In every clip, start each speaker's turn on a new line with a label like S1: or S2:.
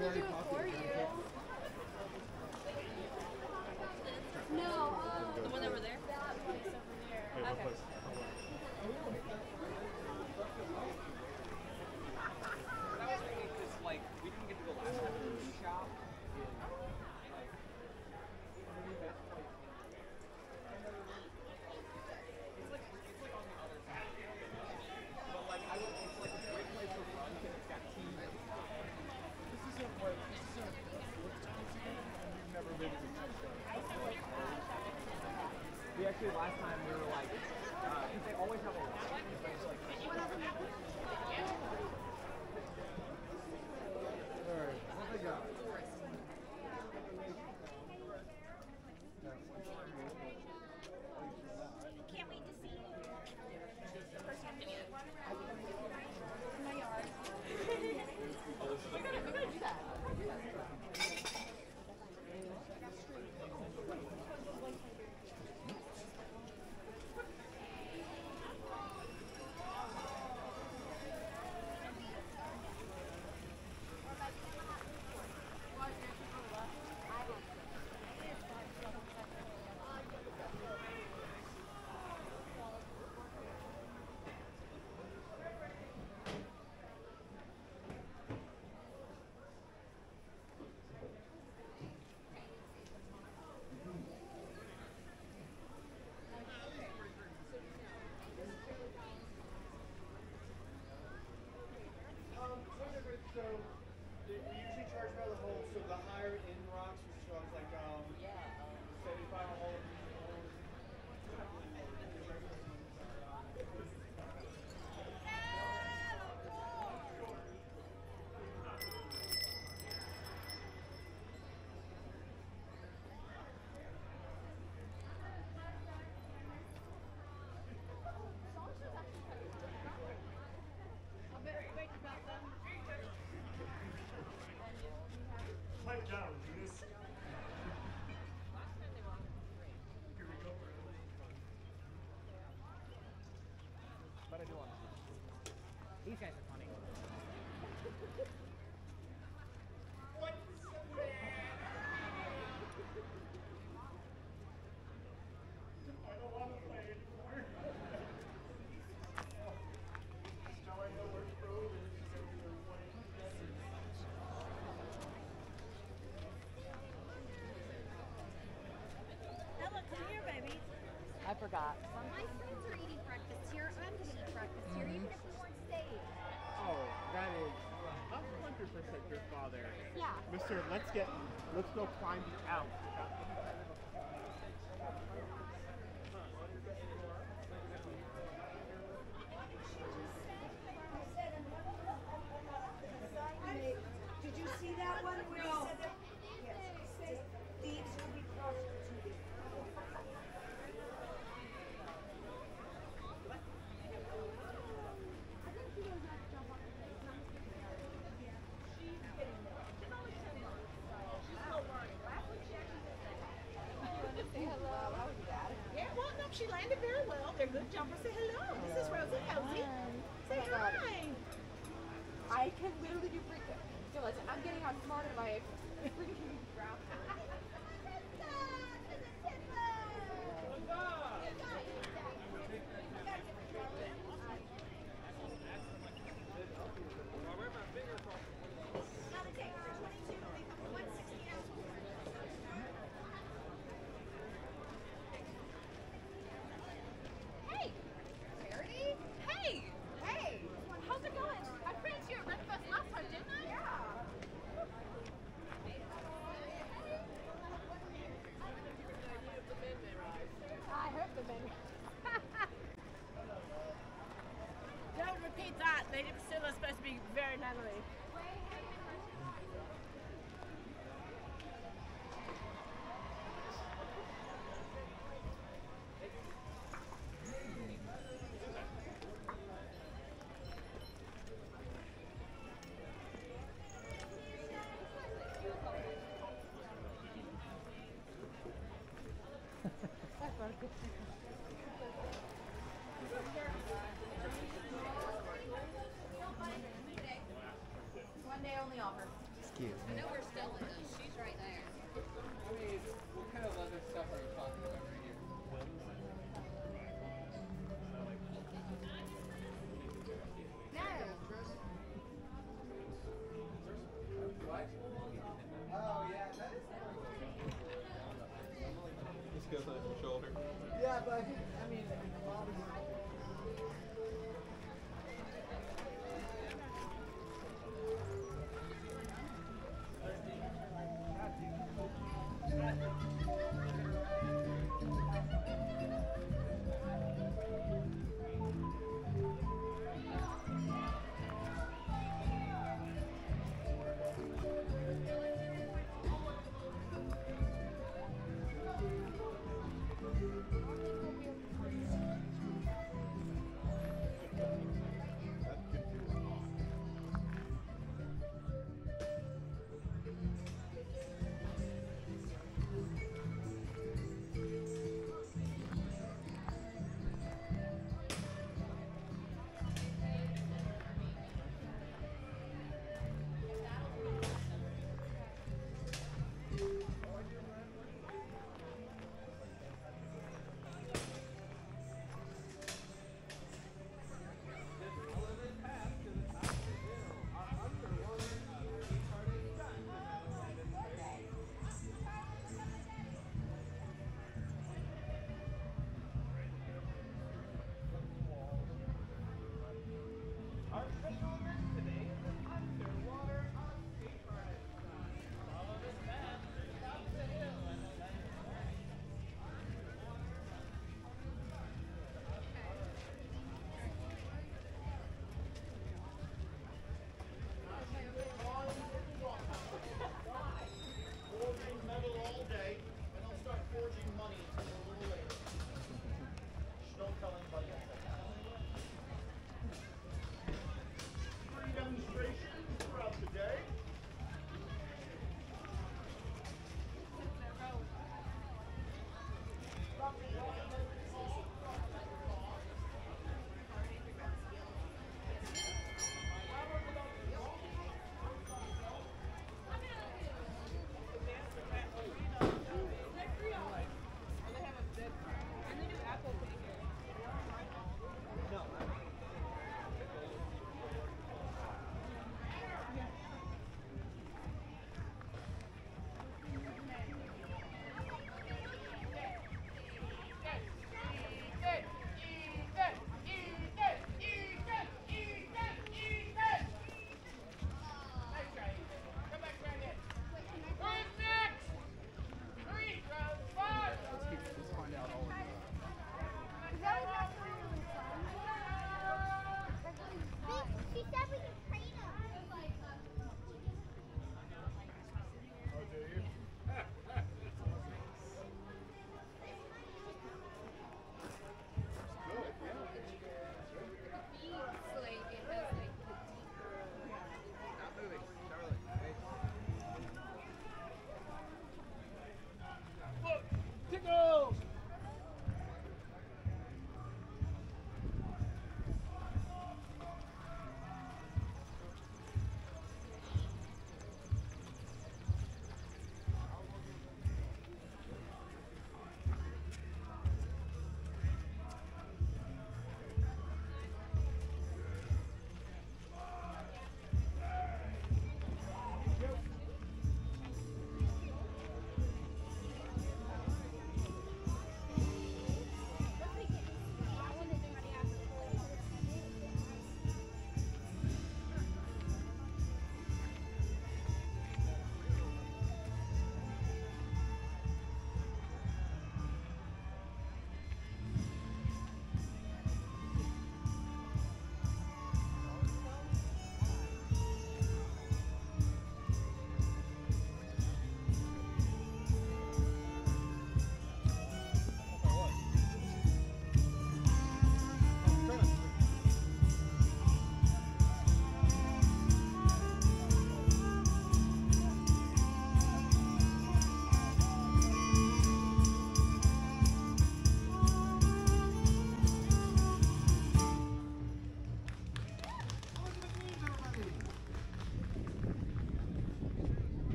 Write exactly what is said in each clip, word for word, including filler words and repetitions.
S1: to do it for you. No, um,
S2: The one over there?
S1: that place over there.
S3: Wait, what
S2: Okay.
S3: place?
S4: I was thinking because like we didn't get to go last time to the shop. It's like it's like on the other side. But like I would, it's like a great place to run because it's got teams.
S3: This isn't what this isn't Wisconsin. You've never been to Wisconsin.
S4: We actually last time we were like, because they always have a lot. It's like,
S3: Alright, what they got?
S5: Can't wait to see the first time to get it.
S1: In my yard.
S2: We're gonna, we're gonna do that.
S6: Um, so different. So they, we usually charge by the hole. So the higher end rocks, which charge like um, seventy-five a hole.
S3: Pipe down, Venus. Here we go.
S4: but I do want to see. These guys are funny.
S3: I don't want to play anymore. Now I know where to go.
S5: Ella, come here, baby.
S2: I forgot.
S5: My friends are eating breakfast here. I'm going to eat breakfast here, even if we weren't staying.
S6: Oh, that is one hundred percent your father.
S5: Yeah.
S6: Mister, let's get, let's go climb out.
S7: Did you see that one where he said that? Yes. Thieves will be prostituted.
S2: Say hello. I would do that.
S5: Yeah, well, no, she landed very well. They're good jumpers. Say hello. This is Rosie Cozy. Say hi.
S2: I can literally do freak. So listen, I'm getting outsmarted by freaking ground.
S5: Now the takes are twenty-two. They come to one sixty ounce.
S2: Hey, Charity. Hey. Hey. How's it going? I praised you at Red Fest last time, didn't I? Yeah. I hope the men.
S8: Don't repeat that. Lady Priscilla's supposed to be very nunnery.
S2: One day only offer.
S9: you.
S2: I know where Stella is. She's right there.
S4: I mean, what kind of leather stuff are you talking about right here? What? Oh yeah, that is.
S9: This goes on your shoulder.
S4: Yeah, but I think I mean, obviously.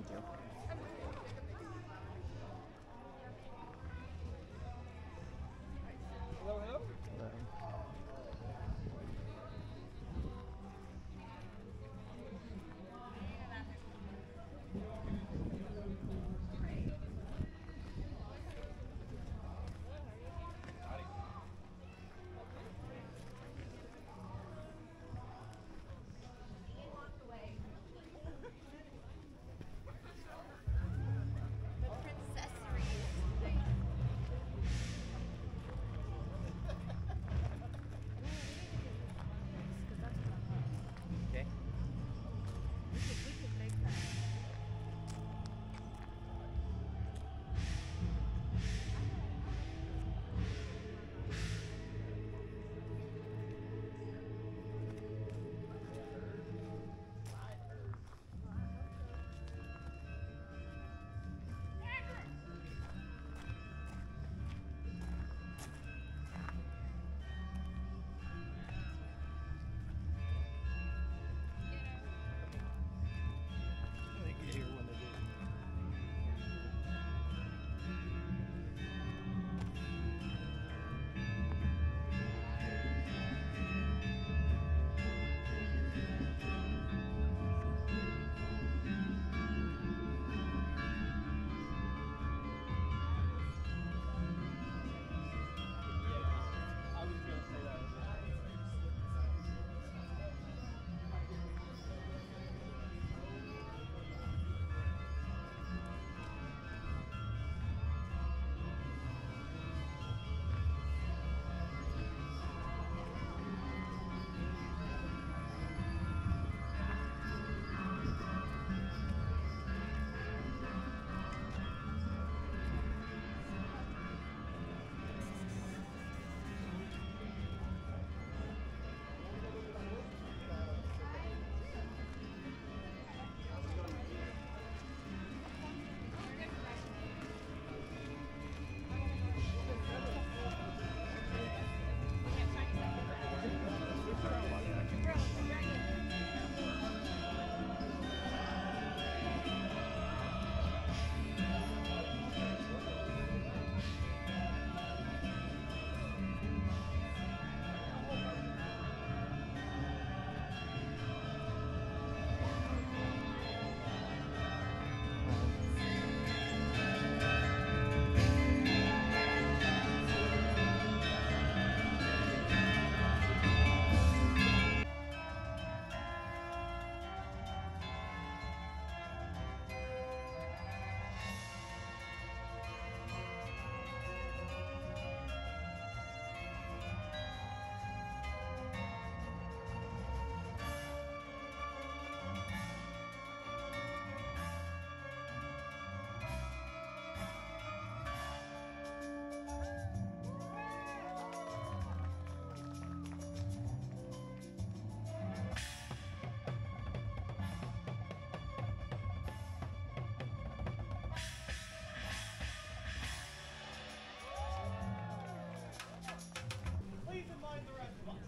S10: Thank you.
S3: Hello, hello.
S10: Hello. Okay. I think you hear when they do. I was gonna say that.
S6: Please remind the rest of us.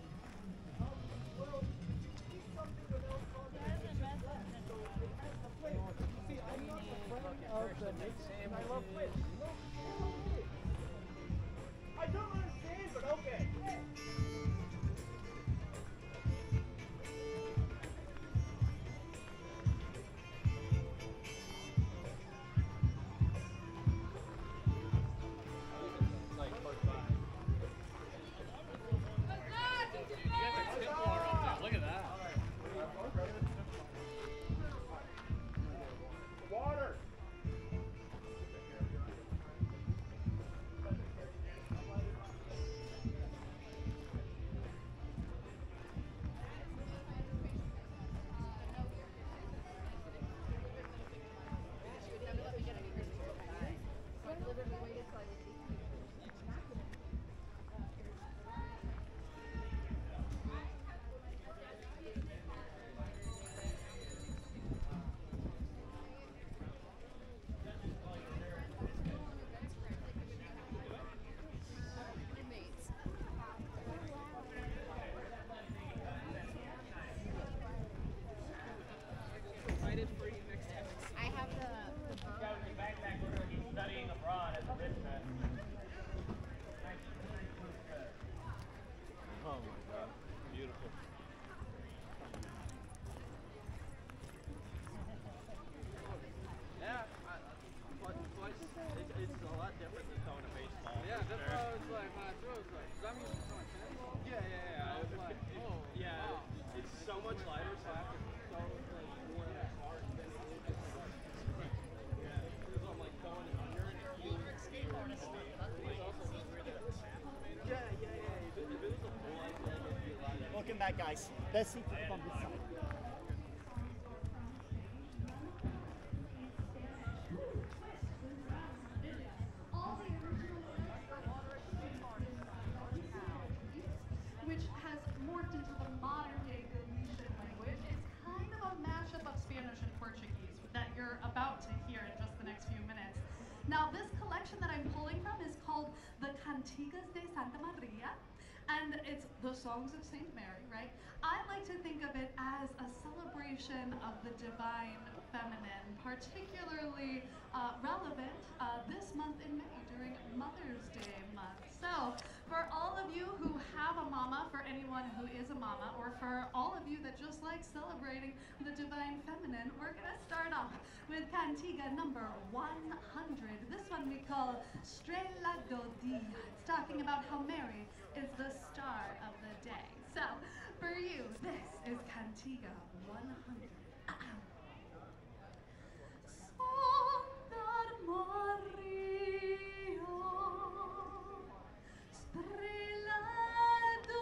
S6: Um, well, he's something that else called the See, I'm not a friend of the mix, and I love fish. You know, I love fish. I don't understand, but okay.
S3: Like close by. You got the tip water up there. Look at that.
S6: Water. that, guys. Best seat on this side.
S11: Which has morphed into the modern-day Galician language. It's kind of a mashup of Spanish and Portuguese that you're about to hear in just the next few minutes. Now, this collection that I'm pulling from is called the Cantigas de Santa Maria, and it's the songs of Saint Mary, right? I like to think of it as a celebration of the divine feminine, particularly uh, relevant uh, this month in May during Mother's Day month. So, for all of you who have a mama, for anyone who is a mama, or for all of you that just like celebrating the divine feminine, we're gonna start off with Cantiga number one hundred. This one we call Strella do Dia. It's talking about how Mary is the star of the day. So, for you, this is Cantiga one hundred. Santa Maria, Strella do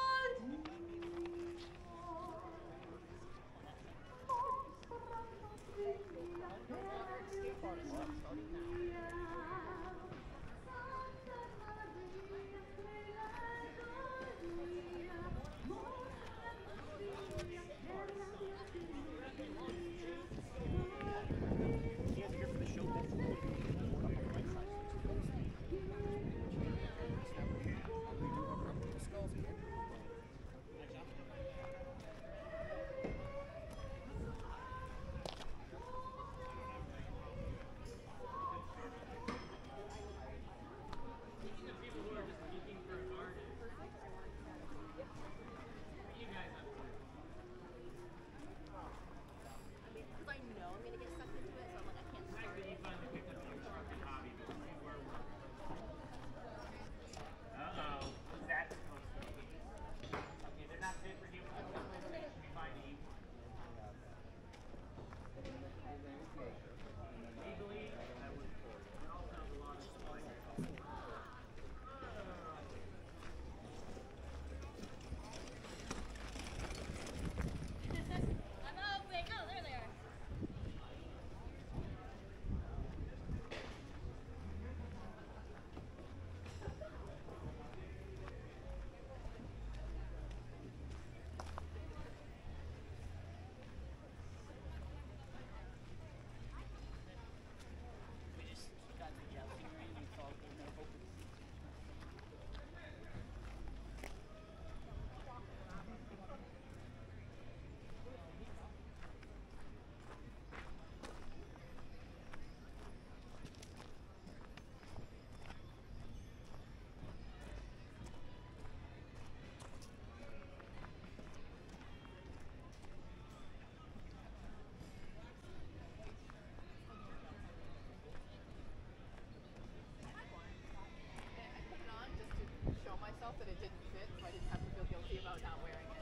S2: that it didn't fit, so I didn't have to feel guilty about not wearing it.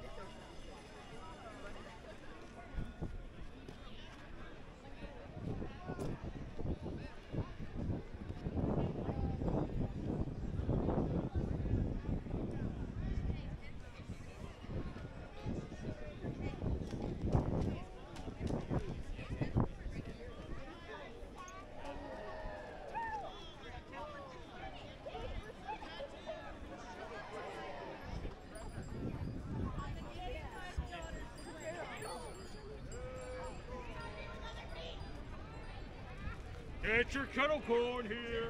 S3: Get your kettle corn here.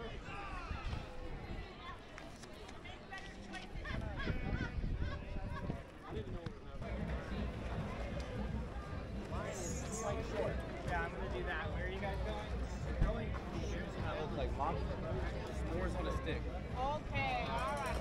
S6: Yeah, I'm gonna do that. Where are you guys going? Going.
S9: That looks like lobster. S'mores on a stick.
S5: Okay, all right.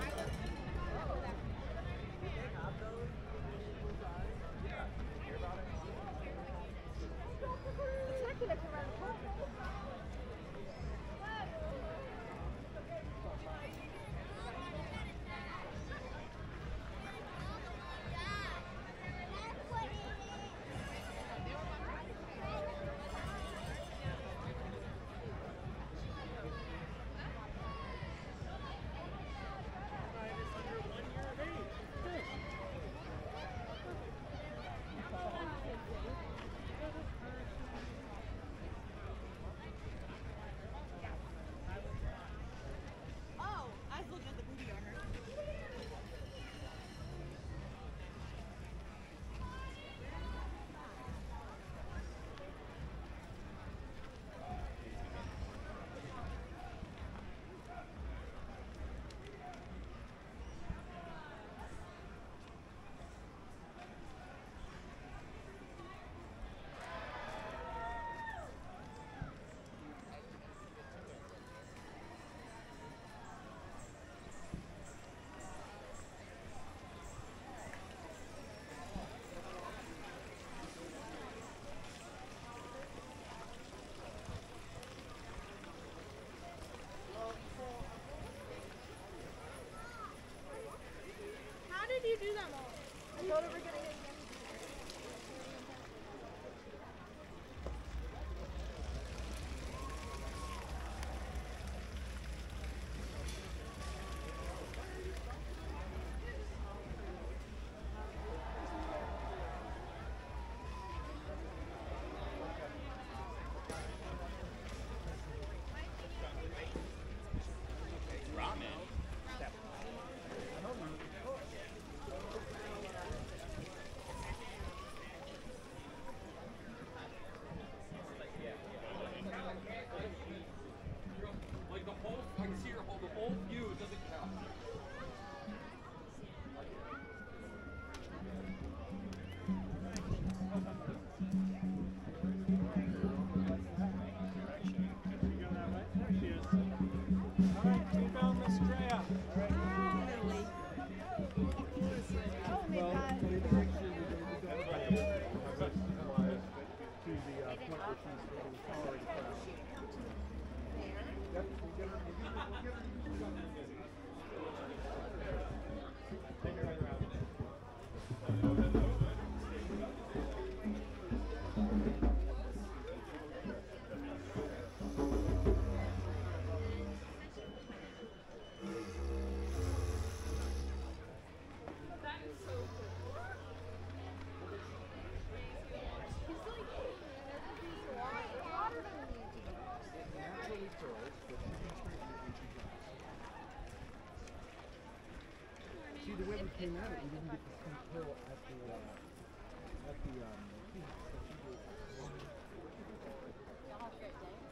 S3: actually came out, we didn't get to see Pearl at the uh, at the um. tea house, so she was-
S2: Y'all have a great day.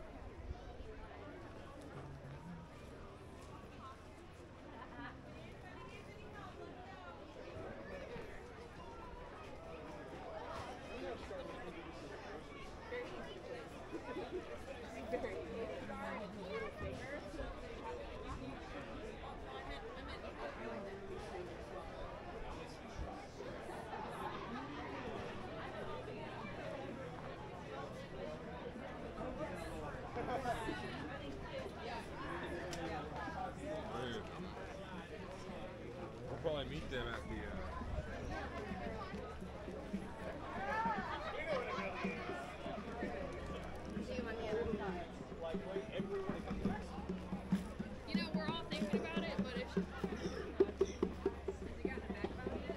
S9: We'll probably meet them at the. Uh,
S2: You know, we're all thinking about it, but it's just. Has it gotten back about it yet?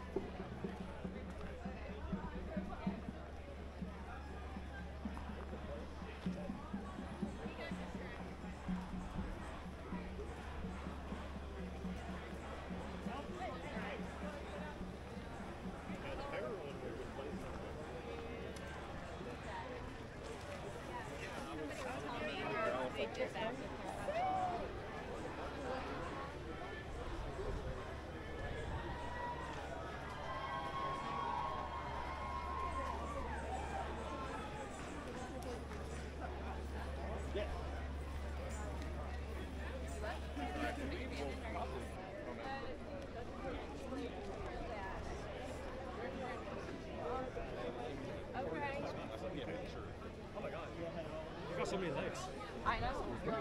S10: Oh my god. You got so many legs.
S2: I know.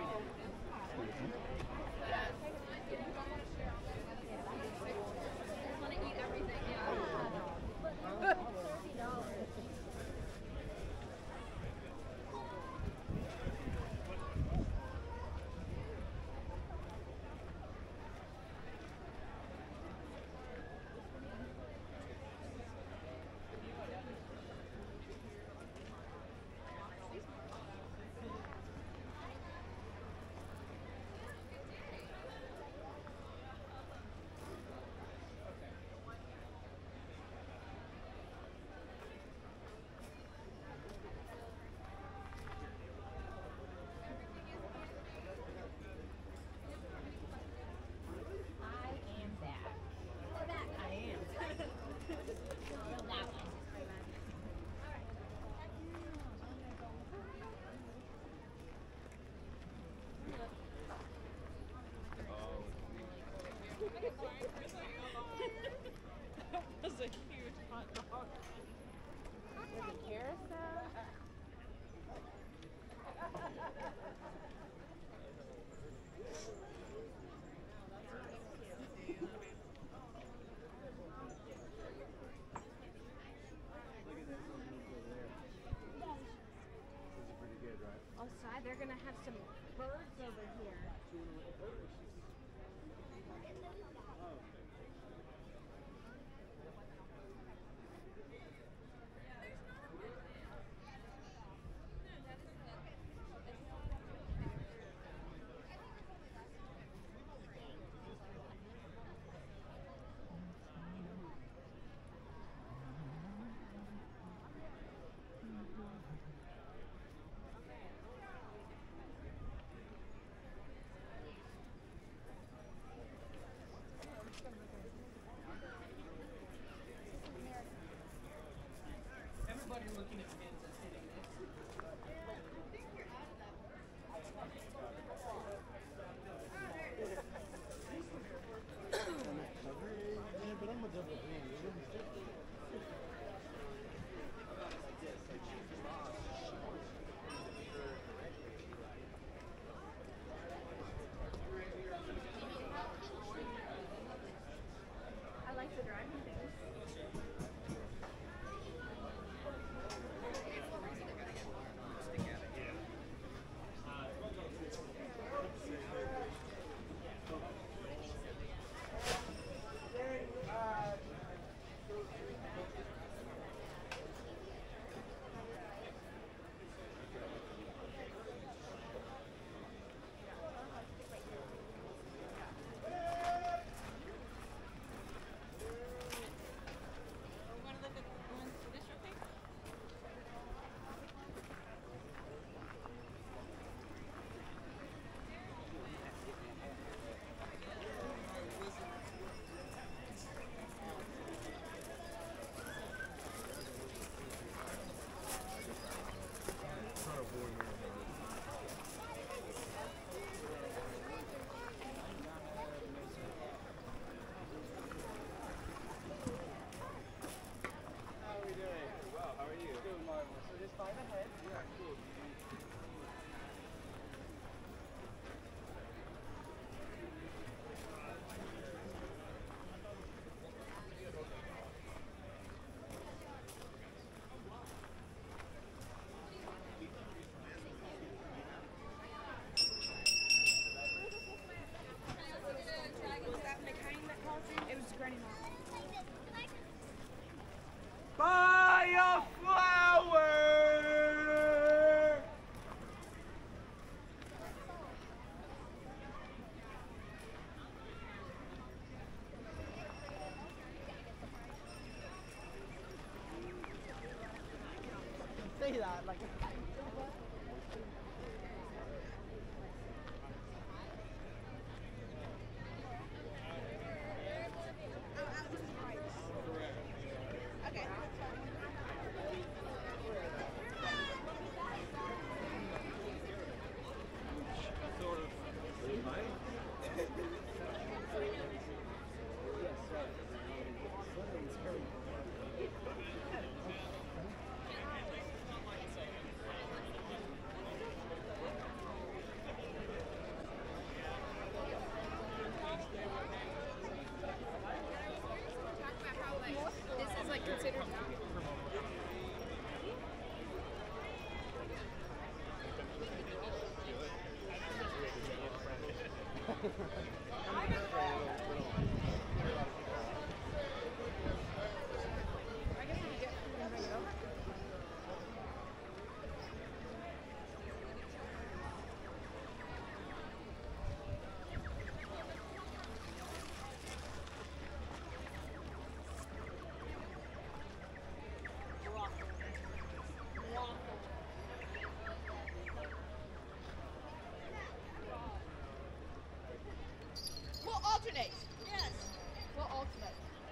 S2: Want to eat everything, yeah.
S8: That was a huge hot dog.
S2: With a carousel?
S1: Oh, side, they're gonna have some birds over here. This is like considered.
S2: We'll alternate. Yes. We'll alternate.